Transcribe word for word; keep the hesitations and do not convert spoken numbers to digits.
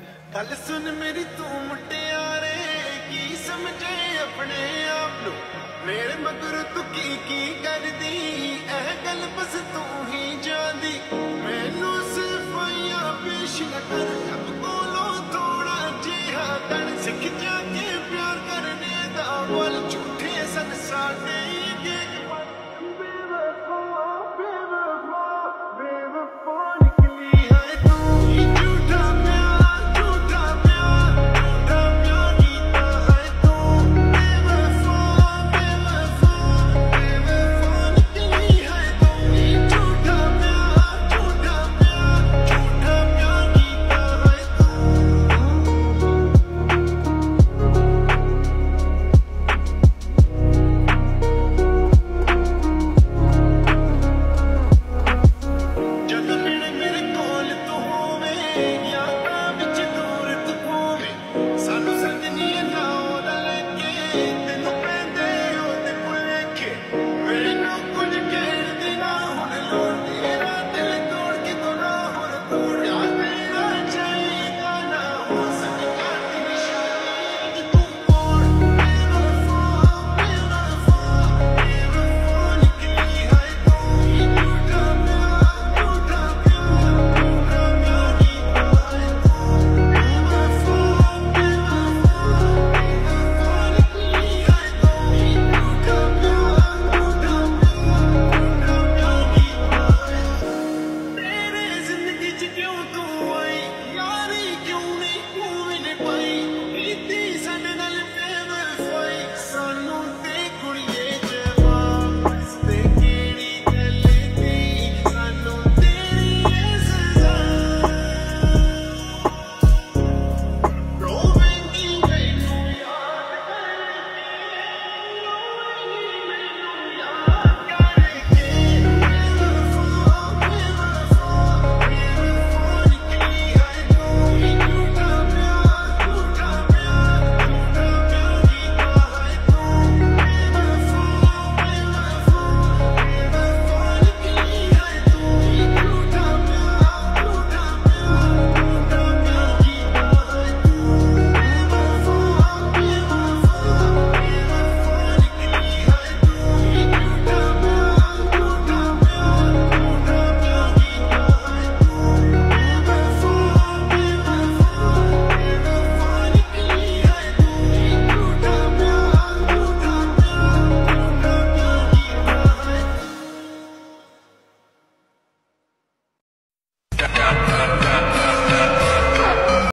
गल सुन मेरी तू मुटियारे की समझे अपने आप नू मेरे मगर तू की की कर दी एह गल बस तू ही जानी मैनू सिफाइयां पेश न कर अब कोलो थोड़ा जिहा कर सिख जाके प्यार करने दा वल झूठे सन साडे